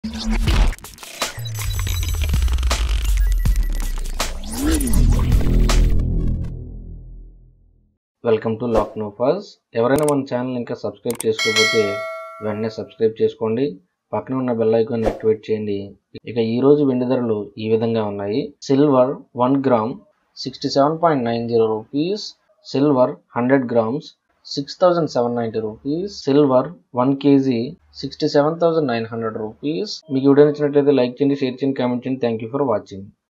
Welcome to lock no fuzz. ఎవరైనా మన channel ఇంకా సబ్స్క్రైబ్ చేసుకోకపోతే వెంటనే సబ్స్క్రైబ్ చేసుకోండి, పక్కన ఉన్న బెల్ ఐకాన్ యాక్టివేట్ చేయండి. ఇక ఈ రోజు వెండి ధరలు ఈ విధంగా ఉన్నాయి. Silver 1 gram 67.90 rupees, silver 100 grams 6790 rupees, silver 1 kg 67,900 rupees. మీకు వీడియో నచ్చినట్లయితే లైక్ చేయండి, షేర్ చేయండి, కామెంట్ చేయండి. Thank you for watching.